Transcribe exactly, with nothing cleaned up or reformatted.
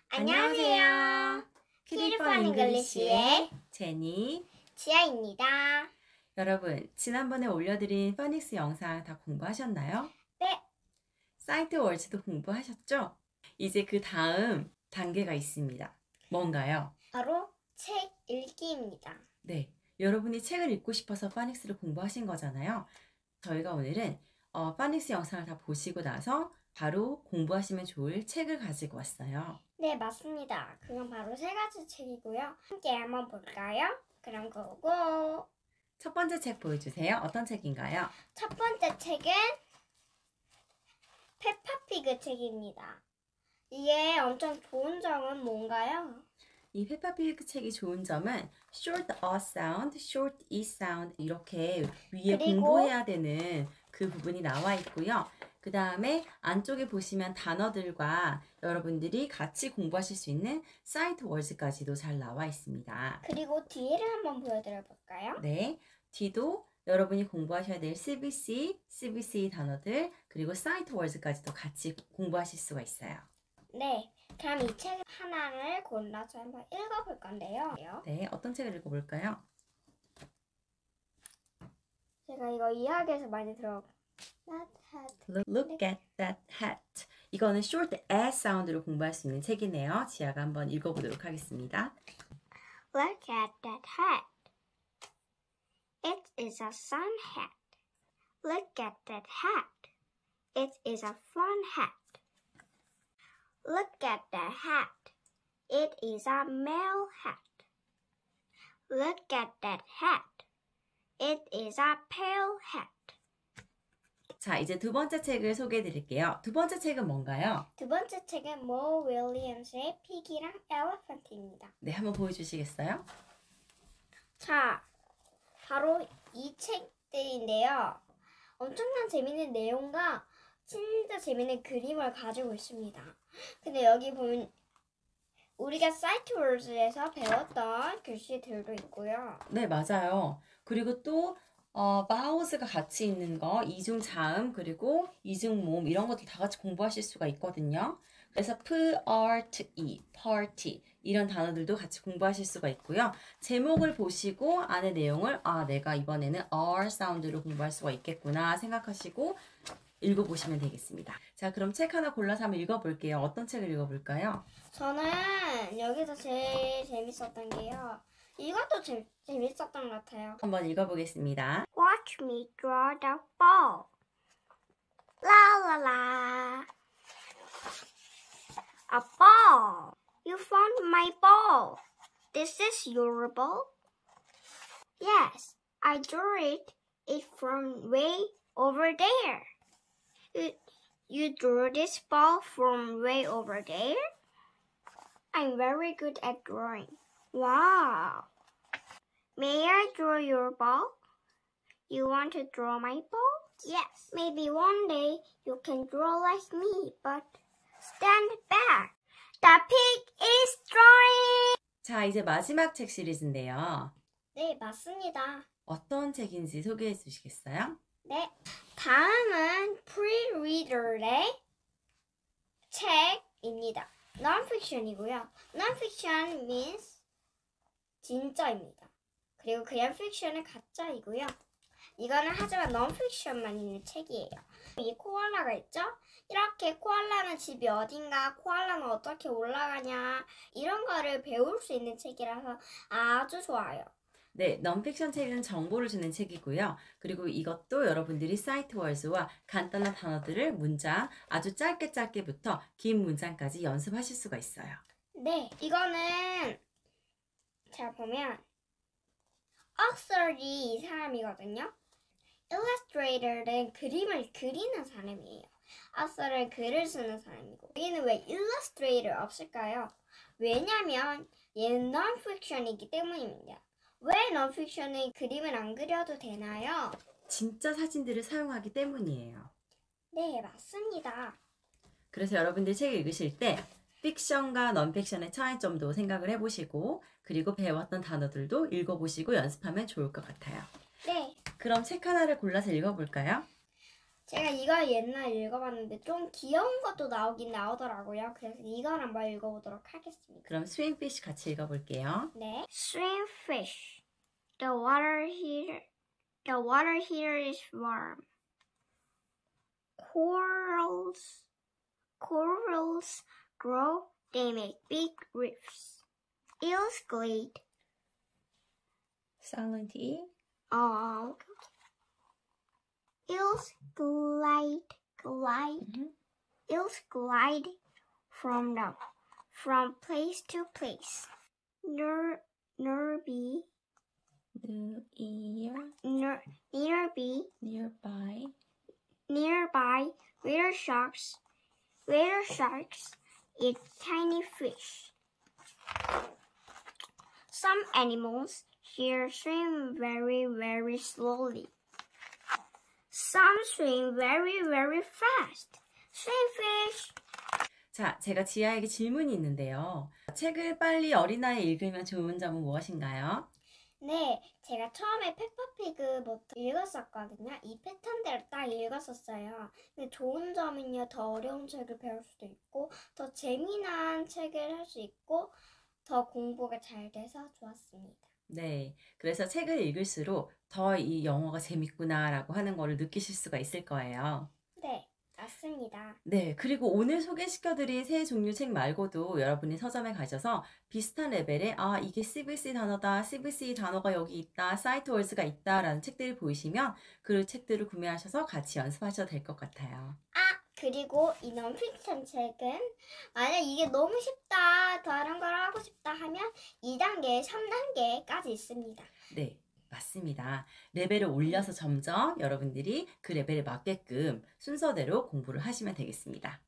안녕하세요. 키리펀 잉글리시의 제니, 지아입니다. 여러분, 지난번에 올려드린 파닉스 영상 다 공부하셨나요? 네. 사이트 월즈도 공부하셨죠? 이제 그 다음 단계가 있습니다. 뭔가요? 바로 책 읽기입니다. 네, 여러분이 책을 읽고 싶어서 파닉스를 공부하신 거잖아요. 저희가 오늘은 어, 파닉스 영상을 다 보시고 나서 바로 공부하시면 좋을 책을 가지고 왔어요. 네, 맞습니다. 그건 바로 세 가지 책이고요. 함께 한번 볼까요? 그럼 고고! 첫 번째 책 보여주세요. 어떤 책인가요? 첫 번째 책은 페파피그 책입니다. 이게 엄청 좋은 점은 뭔가요? 이 페파피그 책이 좋은 점은 short a sound, short e sound 이렇게 위에 그리고 공부해야 되는 그 부분이 나와 있고요. 그 다음에 안쪽에 보시면 단어들과 여러분들이 같이 공부하실 수 있는 사이트 월즈까지도 잘 나와 있습니다. 그리고 뒤를 한번 보여드려 볼까요? 네, 뒤도 여러분이 공부하셔야 될 씨비씨, 씨비씨 단어들 그리고 사이트 월즈까지도 같이 공부하실 수가 있어요. 네, 그럼 이 책 하나를 골라서 한번 읽어볼 건데요. 네, 어떤 책을 읽어볼까요? 제가 이거 이야기에서 많이 들어. That hat. Look at that hat. 이거는 short a 사운드로 공부할 수 있는 책이네요. 지아가 한번 읽어보도록 하겠습니다. Look at that hat. It is a sun hat. Look at that hat. It is a fun hat. Look at that hat. It is a male hat. Look at that hat. It is a pale hat. 자, 이제 두 번째 책을 소개해 드릴게요. 두 번째 책은 뭔가요? 두 번째 책은 모 윌리엄스의 피기랑 엘리펀트입니다. 네, 한번 보여주시겠어요? 자, 바로 이 책들인데요. 엄청난 재밌는 내용과 진짜 재밌는 그림을 가지고 있습니다. 근데 여기 보면 우리가 사이트 월즈에서 배웠던 글씨들도 있고요. 네, 맞아요. 그리고 또 어, 바우스가 같이 있는 거, 이중 자음, 그리고 이중 모음 이런 것들 다 같이 공부하실 수가 있거든요. 그래서 p-art-e, party 이런 단어들도 같이 공부하실 수가 있고요. 제목을 보시고 안에 내용을 아, 내가 이번에는 r 사운드로 공부할 수가 있겠구나 생각하시고 읽어보시면 되겠습니다. 자, 그럼 책 하나 골라서 한번 읽어볼게요. 어떤 책을 읽어볼까요? 저는 여기서 제일 재밌었던 게요. 이것도 재, 재밌었던 것 같아요. 한번 읽어보겠습니다. Watch me draw the ball. La la la. A ball. You found my ball. This is your ball? Yes, I drew it, it from way over there. You, you drew this ball from way over there? I'm very good at drawing. Wow. May I draw your ball? You want to draw my ball? Yes. Maybe one day you can draw like me, but stand back. The pig is drawing. 자, 이제 마지막 책 시리즈인데요. 네, 맞습니다. 어떤 책인지 소개해 주시겠어요? 네. 다음은 프리리더의 책입니다. Non-fiction이고요. Non-fiction means 진짜입니다. 그리고 그냥 fiction은 가짜이고요. 이거는 하지만 non-fiction만 있는 책이에요. 이 코알라가 있죠? 이렇게 코알라는 집이 어딘가, 코알라는 어떻게 올라가냐 이런 거를 배울 수 있는 책이라서 아주 좋아요. 네, 넌픽션 책은 정보를 주는 책이고요. 그리고 이것도 여러분들이 사이트 월즈와 간단한 단어들을 문장 아주 짧게 짧게부터 긴 문장까지 연습하실 수가 있어요. 네, 이거는 자 보면 author이 이 사람이거든요. illustrator는 그림을 그리는 사람이에요. author은 글을 쓰는 사람이고 여기는 왜 illustrator 없을까요? 왜냐면 얘는 non-fiction이기 때문입니다. 왜 non-fiction의 그림을 안 그려도 되나요? 진짜 사진들을 사용하기 때문이에요. 네, 맞습니다. 그래서 여러분들 책을 읽으실 때 픽션과 넌픽션의 차이점도 생각을 해보시고 그리고 배웠던 단어들도 읽어보시고 연습하면 좋을 것 같아요. 네. 그럼 책 하나를 골라서 읽어볼까요? 제가 이거 옛날에 읽어봤는데 좀 귀여운 것도 나오긴 나오더라고요. 그래서 이걸 한번 읽어보도록 하겠습니다. 그럼 swimfish 같이 읽어볼게요. 네. Swim fish. The water here, the water here is warm. Corals, corals grow. They make big reefs. Eels glide. silent E. Oh, okay. Eels glide, glide. Mhm. Eels glide from the, from place to place. Ner, nerby, near, ner, nearby, nearby. nearby, whale sharks, whale sharks eat tiny fish. Some animals here swim very, very slowly. Some swim very, very fast. Swim fish. 자, 제가 지아에게 질문이 있는데요. 책을 빨리 어린아이 읽으면 좋은 점은 무엇인가요? 네, 제가 처음에 페퍼피그부터 읽었었거든요. 이 패턴대로 딱 읽었었어요. 근데 좋은 점은요, 더 어려운 책을 배울 수도 있고, 더 재미난 책을 할 수 있고, 더 공부가 잘 돼서 좋았습니다. 네, 그래서 책을 읽을수록 더 이 영어가 재밌구나라고 하는 거를 느끼실 수가 있을 거예요. 네, 맞습니다. 네, 그리고 오늘 소개시켜드린 세 종류 책 말고도 여러분이 서점에 가셔서 비슷한 레벨의 아, 이게 씨비씨 단어다, 씨비씨 단어가 여기 있다, 사이트 월즈가 있다 라는 책들이 보이시면 그 책들을 구매하셔서 같이 연습하셔도 될 것 같아요. 아, 그리고 이 넌픽션 책은 만약 이게 너무 쉽다, 다른 걸 하고 싶다 하면 이 단계, 삼 단계까지 있습니다. 네, 맞습니다. 레벨을 올려서 점점 여러분들이 그 레벨에 맞게끔 순서대로 공부를 하시면 되겠습니다.